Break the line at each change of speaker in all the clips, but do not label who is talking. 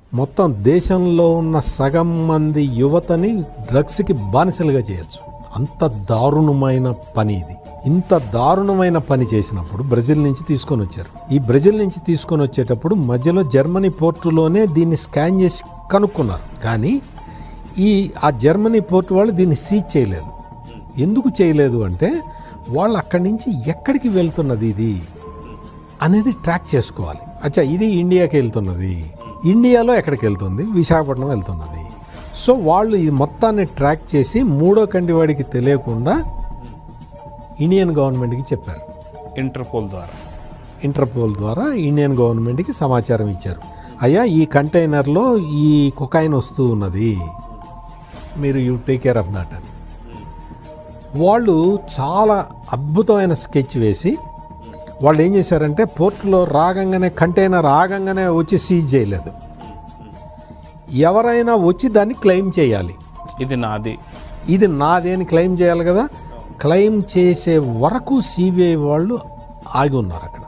మొత్తం దేశంలో ఉన్న సగం మంది యువతని డ్రగ్స్కి బానిసలుగా చేయొచ్చు. అంత దారుణమైన పని ఇది. ఇంత దారుణమైన పని చేసినప్పుడు బ్రెజిల్ నుంచి తీసుకొని వచ్చారు. ఈ బ్రెజిల్ నుంచి తీసుకొని వచ్చేటప్పుడు మధ్యలో జర్మనీ పోర్టులోనే దీన్ని స్కాన్ చేసి కనుక్కున్నారు. కానీ ఆ జర్మనీ పోర్టు వాళ్ళు దీన్ని సీజ్ చేయలేదు. ఎందుకు చేయలేదు అంటే వాళ్ళు అక్కడి నుంచి ఎక్కడికి వెళ్తున్నది ఇది అనేది ట్రాక్ చేసుకోవాలి. అచ్చా, ఇది ఇండియాకి వెళ్తున్నది, ఇండియాలో ఎక్కడికి వెళ్తుంది, విశాఖపట్నం వెళ్తున్నది. సో వాళ్ళు ఈ మొత్తాన్ని ట్రాక్ చేసి మూడో కంటి వాడికి తెలియకుండా ఇండియన్ గవర్నమెంట్కి చెప్పారు. ఇంటర్పోల్ ద్వారా ఇండియన్ గవర్నమెంట్కి సమాచారం ఇచ్చారు. అయ్యా, ఈ కంటైనర్లో ఈ కొకైన్ వస్తూ ఉన్నది, మీరు you take care of that అని. వాళ్ళు చాలా అద్భుతమైన స్కెచ్ వేసి వాళ్ళు ఏం చేశారంటే పోర్టులో రాగంగానే కంటైనర్ ఆగంగానే వచ్చి సీజ్ చేయలేదు. ఎవరైనా వచ్చి దాన్ని క్లెయిమ్ చేయాలి. ఇది నాది అని క్లెయిమ్ చేయాలి కదా. క్లెయిమ్ చేసే వరకు సిబిఐ వాళ్ళు ఆగి ఉన్నారు అక్కడ.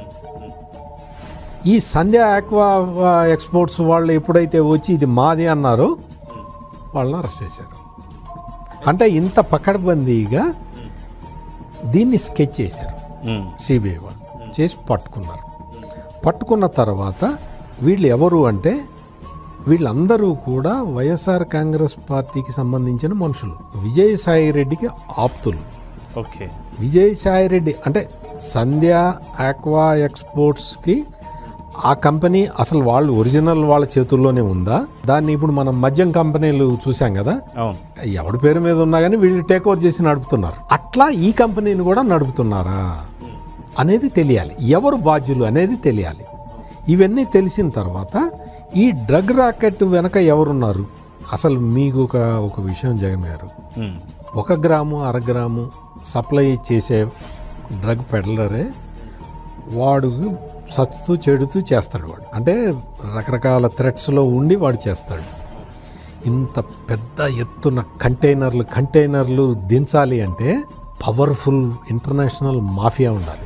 ఈ సంధ్య ఆక్వా ఎక్స్పోర్ట్స్ వాళ్ళు ఎప్పుడైతే వచ్చి ఇది మాది అన్నారో వాళ్ళని అరెస్ట్ చేశారు. అంటే ఇంత పకడ్బందీగా దీన్ని స్కెచ్ చేశారు సిబిఐ వాళ్ళు. చేసి పట్టుకున్నారు. పట్టుకున్న తర్వాత వీళ్ళు ఎవరు అంటే వీళ్ళందరూ కూడా వైఎస్ఆర్ కాంగ్రెస్ పార్టీకి సంబంధించిన మనుషులు. విజయసాయి రెడ్డికి ఆప్తులు.
ఓకే,
విజయసాయి రెడ్డి అంటే సంధ్య ఆక్వా ఎక్స్పోర్ట్స్కి ఆ కంపెనీ అసలు వాళ్ళు ఒరిజినల్ వాళ్ళ చేతుల్లోనే ఉందా? దాన్ని ఇప్పుడు మనం మద్యం కంపెనీలు చూసాం కదా, ఎవడి పేరు మీద ఉన్నా కానీ వీళ్ళు టేక్ ఓవర్ చేసి నడుపుతున్నారు. అట్లా ఈ కంపెనీని కూడా నడుపుతున్నారా అనేది తెలియాలి. ఎవరు బాధ్యులు అనేది తెలియాలి. ఇవన్నీ తెలిసిన తర్వాత ఈ డ్రగ్ రాకెట్ వెనక ఎవరున్నారు? అసలు మీకు ఒక విషయం Jagan garu, 1 gram 1/2 gram supply చేసే డ్రగ్ పెడలరే వాడు సచ్చుతూ చెడుతూ చేస్తాడు. వాడు అంటే రకరకాల థ్రెట్స్లో ఉండి వాడు చేస్తాడు. ఇంత పెద్ద ఎత్తున కంటైనర్లు దించాలి అంటే పవర్ఫుల్ ఇంటర్నేషనల్ మాఫియా ఉండాలి,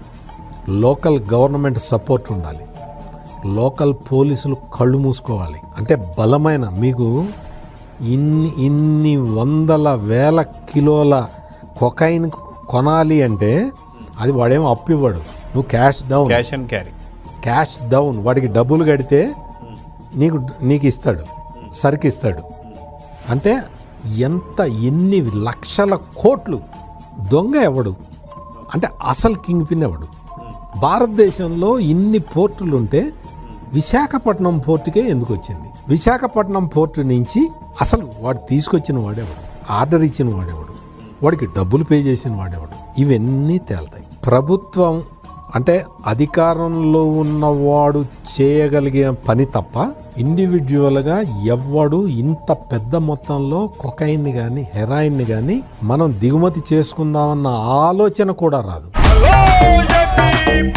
లోకల్ గవర్నమెంట్ సపోర్ట్ ఉండాలి, లోకల్ పోలీసులు కళ్ళు మూసుకోవాలి. అంటే బలమైన మీకు ఇన్ని వందల వేల కిలోల కొకైన్ కొనాలి అంటే అది వాడేమో అప్పు ఇవ్వడు. నువ్వు క్యాష్ డౌన్ వాడికి డబ్బులు కడితే నీకు ఇస్తాడు, సరికి ఇస్తాడు. అంటే ఎన్ని లక్షల కోట్లు దొంగ ఎవడు అంటే అసలు కింగ్ పిన్ ఎవడు? భారతదేశంలో ఇన్ని పోర్టులుంటే విశాఖపట్నం పోర్టుకే ఎందుకు వచ్చింది? విశాఖపట్నం పోర్టు నుంచి అసలు వాడు తీసుకొచ్చిన వాడేవాడు, ఆర్డర్ ఇచ్చిన వాడేవాడు, వాడికి డబ్బులు పే చేసిన వాడేవాడు, ఇవన్నీ తేలుతాయి. ప్రభుత్వం అంటే అధికారంలో ఉన్నవాడు చేయగలిగే పని తప్ప ఇండివిజువల్గా ఎవ్వడు ఇంత పెద్ద మొత్తంలో కొకైన్ని కానీ హెరాయిన్ని కానీ మనం దిగుమతి చేసుకుందామన్న ఆలోచన కూడా రాదు.